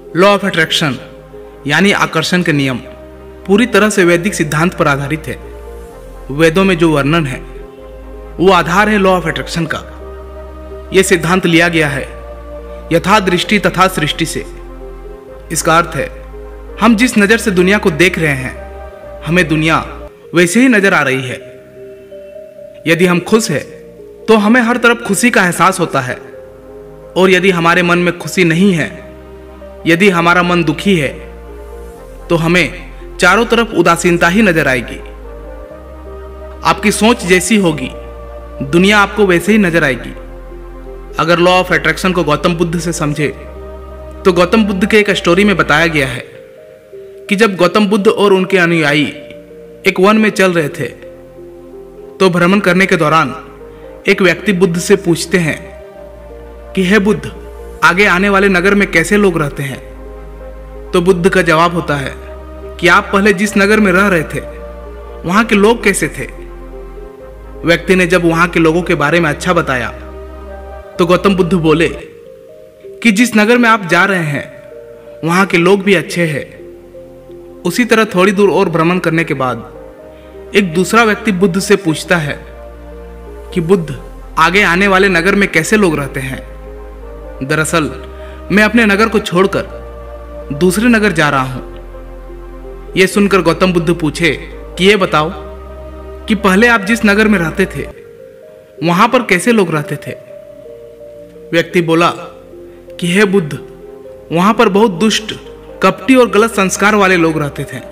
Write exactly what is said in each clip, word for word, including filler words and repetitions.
Law of attraction यानी आकर्षण के नियम पूरी तरह से वैदिक सिद्धांत पर आधारित है। वेदों में जो वर्णन है वो आधार है लॉ ऑफ अट्रैक्शन का। यह सिद्धांत लिया गया है यथा दृष्टि तथा सृष्टि से। इसका अर्थ है हम जिस नजर से दुनिया को देख रहे हैं हमें दुनिया वैसे ही नजर आ रही है। यदि हम खुश हैं तो हमें हर तरफ खुशी का एहसास होता है, और यदि हमारे मन में खुशी नहीं है, यदि हमारा मन दुखी है तो हमें चारों तरफ उदासीनता ही नजर आएगी। आपकी सोच जैसी होगी दुनिया आपको वैसे ही नजर आएगी। अगर लॉ ऑफ अट्रैक्शन को गौतम बुद्ध से समझे तो गौतम बुद्ध के एक स्टोरी में बताया गया है कि जब गौतम बुद्ध और उनके अनुयायी एक वन में चल रहे थे तो भ्रमण करने के दौरान एक व्यक्ति बुद्ध से पूछते हैं कि हे बुद्ध, आगे आने वाले नगर में कैसे लोग रहते हैं? तो बुद्ध का जवाब होता है कि आप पहले जिस नगर में रह रहे थे वहां के लोग कैसे थे? व्यक्ति ने जब वहां के लोगों के बारे में अच्छा बताया तो गौतम बुद्ध बोले कि जिस नगर में आप जा रहे हैं वहां के लोग भी अच्छे हैं। उसी तरह थोड़ी दूर और भ्रमण करने के बाद एक दूसरा व्यक्ति बुद्ध से पूछता है कि बुद्ध, आगे आने वाले नगर में कैसे लोग रहते हैं? दरअसल मैं अपने नगर को छोड़कर दूसरे नगर जा रहा हूं। यह सुनकर गौतम बुद्ध पूछे कि यह बताओ कि पहले आप जिस नगर में रहते थे वहां पर कैसे लोग रहते थे? व्यक्ति बोला कि हे बुद्ध, वहां पर बहुत दुष्ट, कपटी और गलत संस्कार वाले लोग रहते थे।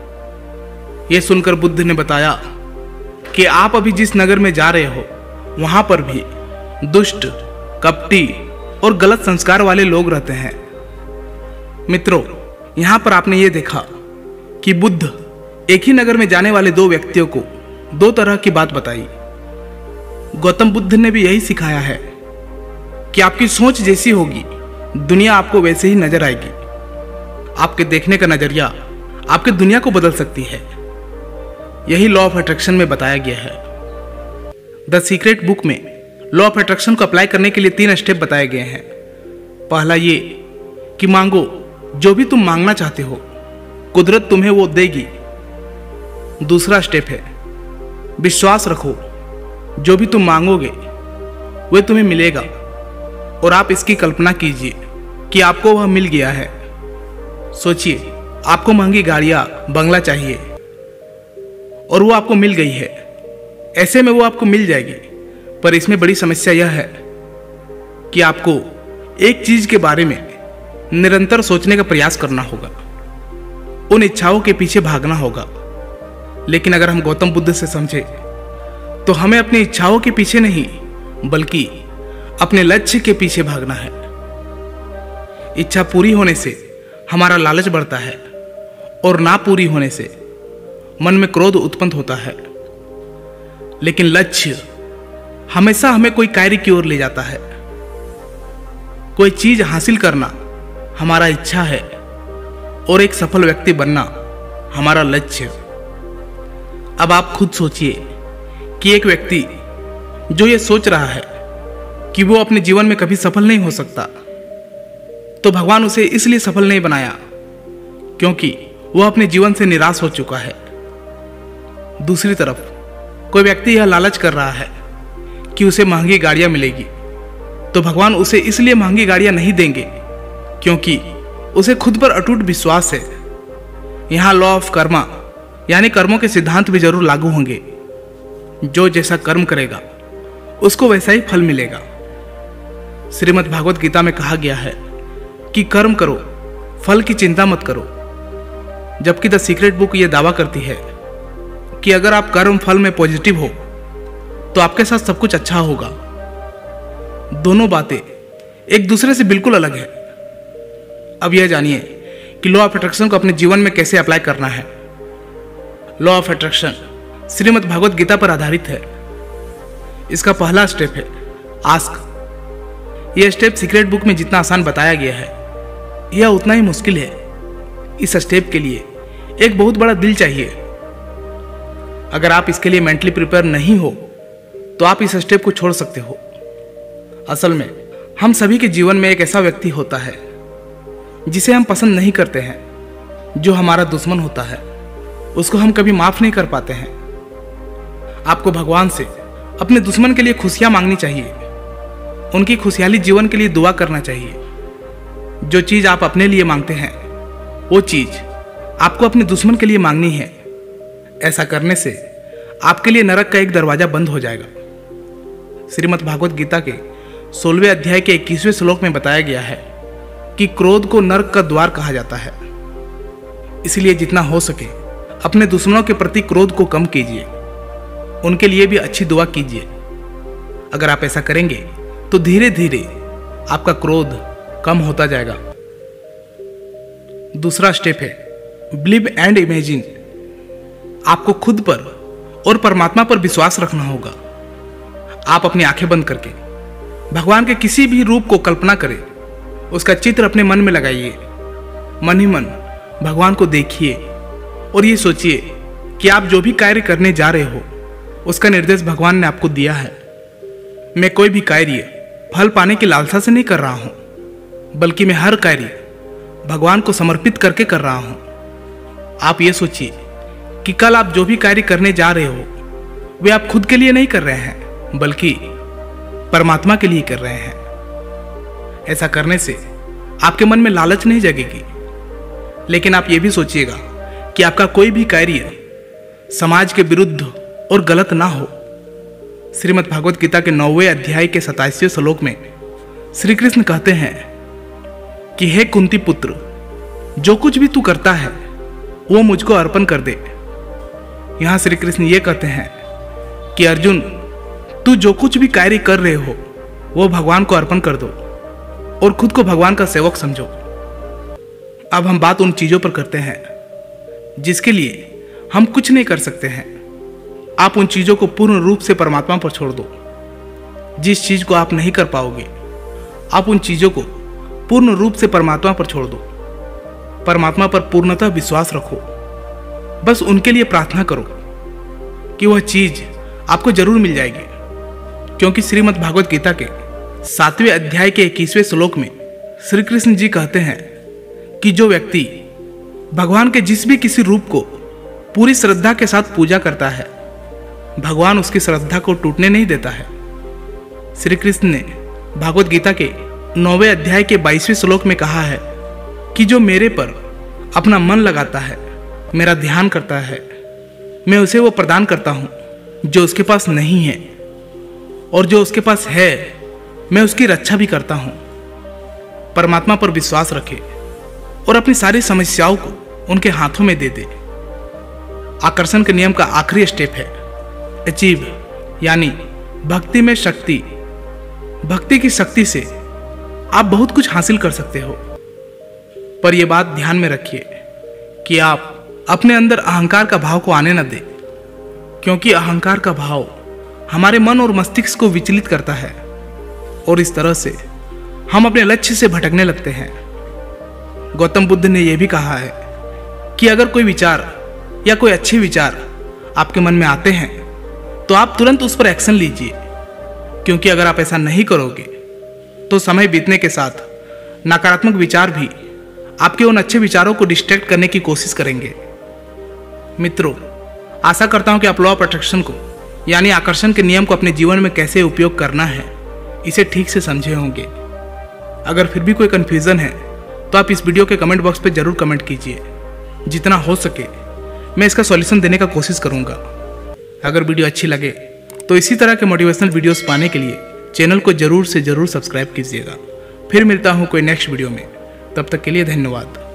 यह सुनकर बुद्ध ने बताया कि आप अभी जिस नगर में जा रहे हो वहां पर भी दुष्ट, कपटी और गलत संस्कार वाले लोग रहते हैं। मित्रों, यहां पर आपने ये देखा कि बुद्ध एक ही नगर में जाने वाले दो व्यक्तियों को दो तरह की बात बताई। गौतम बुद्ध ने भी यही सिखाया है कि आपकी सोच जैसी होगी दुनिया आपको वैसे ही नजर आएगी। आपके देखने का नजरिया आपकी दुनिया को बदल सकती है। यही लॉ ऑफ अट्रैक्शन में बताया गया है। द सीक्रेट बुक में लॉ ऑफ अट्रैक्शन को अप्लाई करने के लिए तीन स्टेप बताए गए हैं। पहला ये कि मांगो, जो भी तुम मांगना चाहते हो कुदरत तुम्हें वो देगी। दूसरा स्टेप है विश्वास रखो, जो भी तुम मांगोगे वह तुम्हें मिलेगा, और आप इसकी कल्पना कीजिए कि आपको वह मिल गया है। सोचिए, आपको महंगी गाड़ियां, बंगला चाहिए और वो आपको मिल गई है। ऐसे में वो आपको मिल जाएगी, पर इसमें बड़ी समस्या यह है कि आपको एक चीज के बारे में निरंतर सोचने का प्रयास करना होगा, उन इच्छाओं के पीछे भागना होगा। लेकिन अगर हम गौतम बुद्ध से समझे तो हमें अपनी इच्छाओं के पीछे नहीं बल्कि अपने लक्ष्य के पीछे भागना है। इच्छा पूरी होने से हमारा लालच बढ़ता है और ना पूरी होने से मन में क्रोध उत्पन्न होता है। लेकिन लक्ष्य हमेशा हमें कोई कार्य की ओर ले जाता है। कोई चीज हासिल करना हमारा इच्छा है और एक सफल व्यक्ति बनना हमारा लक्ष्य। अब आप खुद सोचिए कि एक व्यक्ति जो ये सोच रहा है कि वो अपने जीवन में कभी सफल नहीं हो सकता, तो भगवान उसे इसलिए सफल नहीं बनाया क्योंकि वह अपने जीवन से निराश हो चुका है। दूसरी तरफ कोई व्यक्ति यह लालच कर रहा है कि उसे महंगी गाड़ियां मिलेगी, तो भगवान उसे इसलिए महंगी गाड़ियां नहीं देंगे क्योंकि उसे खुद पर अटूट विश्वास है। यहां लॉ ऑफ कर्मा यानी कर्मों के सिद्धांत भी जरूर लागू होंगे। जो जैसा कर्म करेगा उसको वैसा ही फल मिलेगा। श्रीमद् भागवत गीता में कहा गया है कि कर्म करो, फल की चिंता मत करो, जबकि द सीक्रेट बुक यह दावा करती है कि अगर आप कर्म फल में पॉजिटिव हो तो आपके साथ सब कुछ अच्छा होगा। दोनों बातें एक दूसरे से बिल्कुल अलग है। अब यह जानिए कि लॉ ऑफ अट्रैक्शन को अपने जीवन में कैसे अप्लाई करना है। Law of attraction Shrimad Bhagavad Gita पर आधारित है। इसका पहला स्टेप है आस्क। यह स्टेप सीक्रेट बुक में जितना आसान बताया गया है यह उतना ही मुश्किल है। इस स्टेप के लिए एक बहुत बड़ा दिल चाहिए। अगर आप इसके लिए मेंटली प्रिपेयर नहीं हो तो आप इस स्टेप को छोड़ सकते हो। असल में हम सभी के जीवन में एक ऐसा व्यक्ति होता है जिसे हम पसंद नहीं करते हैं, जो हमारा दुश्मन होता है, उसको हम कभी माफ नहीं कर पाते हैं। आपको भगवान से अपने दुश्मन के लिए खुशियां मांगनी चाहिए, उनकी खुशहाली जीवन के लिए दुआ करना चाहिए। जो चीज आप अपने लिए मांगते हैं, वो चीज आपको अपने दुश्मन के लिए मांगनी है। ऐसा करने से आपके लिए नरक का एक दरवाजा बंद हो जाएगा। श्रीमद् भागवत गीता के सोलहवें अध्याय के इक्कीसवें श्लोक में बताया गया है कि क्रोध को नरक का द्वार कहा जाता है। इसलिए जितना हो सके अपने दुश्मनों के प्रति क्रोध को कम कीजिए, उनके लिए भी अच्छी दुआ कीजिए। अगर आप ऐसा करेंगे तो धीरे धीरे आपका क्रोध कम होता जाएगा। दूसरा स्टेप है बिलीव एंड इमेजिन। आपको खुद पर और परमात्मा पर विश्वास रखना होगा। आप अपनी आंखें बंद करके भगवान के किसी भी रूप को कल्पना करें, उसका चित्र अपने मन में लगाइए। मन ही मन भगवान को देखिए और ये सोचिए कि आप जो भी कार्य करने जा रहे हो, उसका निर्देश भगवान ने आपको दिया है। मैं कोई भी कार्य फल पाने की लालसा से नहीं कर रहा हूं, बल्कि मैं हर कार्य भगवान को समर्पित करके कर रहा हूं। आप ये सोचिए कि कल आप जो भी कार्य करने जा रहे हो, वे आप खुद के लिए नहीं कर रहे हैं, बल्कि परमात्मा के लिए कर रहे हैं। ऐसा करने से आपके मन में लालच नहीं जगेगी, लेकिन आप ये भी सोचिएगा कि आपका कोई भी कार्य समाज के विरुद्ध और गलत ना हो। श्रीमद् भागवत गीता के नौवें अध्याय के सताईसवें श्लोक में श्री कृष्ण कहते हैं कि हे कुंती पुत्र, जो कुछ भी तू करता है वो मुझको अर्पण कर दे। यहां श्री कृष्ण ये कहते हैं कि अर्जुन, तू जो कुछ भी कार्य कर रहे हो वो भगवान को अर्पण कर दो और खुद को भगवान का सेवक समझो। अब हम बात उन चीजों पर करते हैं जिसके लिए हम कुछ नहीं कर सकते हैं। आप उन चीजों को पूर्ण रूप से परमात्मा पर छोड़ दो। जिस चीज को आप नहीं कर पाओगे, आप उन चीजों को पूर्ण रूप से परमात्मा पर छोड़ दो। परमात्मा पर पूर्णतः विश्वास रखो। बस उनके लिए प्रार्थना करो कि वह चीज आपको जरूर मिल जाएगी, क्योंकि श्रीमद् भागवत गीता के सातवें अध्याय के इक्कीसवें श्लोक में श्री कृष्ण जी कहते हैं कि जो व्यक्ति भगवान के जिस भी किसी रूप को पूरी श्रद्धा के साथ पूजा करता है, भगवान उसकी श्रद्धा को टूटने नहीं देता है। श्री कृष्ण ने भागवत गीता के नौवें अध्याय के बाईसवें श्लोक में कहा है कि जो मेरे पर अपना मन लगाता है, मेरा ध्यान करता है, मैं उसे वो प्रदान करता हूं जो उसके पास नहीं है, और जो उसके पास है मैं उसकी रक्षा भी करता हूं। परमात्मा पर विश्वास रखे और अपनी सारी समस्याओं को उनके हाथों में दे दे। आकर्षण के नियम का आखिरी स्टेप है अचीव, यानी भक्ति में शक्ति। भक्ति की शक्ति से आप बहुत कुछ हासिल कर सकते हो, पर यह बात ध्यान में रखिए कि आप अपने अंदर अहंकार का भाव को आने न दें, क्योंकि अहंकार का भाव हमारे मन और मस्तिष्क को विचलित करता है और इस तरह से हम अपने लक्ष्य से भटकने लगते हैं। गौतम बुद्ध ने यह भी कहा है कि अगर कोई विचार या कोई अच्छे विचार आपके मन में आते हैं तो आप तुरंत उस पर एक्शन लीजिए, क्योंकि अगर आप ऐसा नहीं करोगे तो समय बीतने के साथ नकारात्मक विचार भी आपके उन अच्छे विचारों को डिस्ट्रैक्ट करने की कोशिश करेंगे। मित्रों, आशा करता हूं कि आप लॉ ऑफ अट्रैक्शन को, यानी आकर्षण के नियम को अपने जीवन में कैसे उपयोग करना है, इसे ठीक से समझे होंगे। अगर फिर भी कोई कन्फ्यूजन है तो आप इस वीडियो के कमेंट बॉक्स पर जरूर कमेंट कीजिए। जितना हो सके मैं इसका सॉल्यूशन देने का कोशिश करूंगा। अगर वीडियो अच्छी लगे तो इसी तरह के मोटिवेशनल वीडियोस पाने के लिए चैनल को जरूर से जरूर सब्सक्राइब कीजिएगा। फिर मिलता हूं कोई नेक्स्ट वीडियो में, तब तक के लिए धन्यवाद।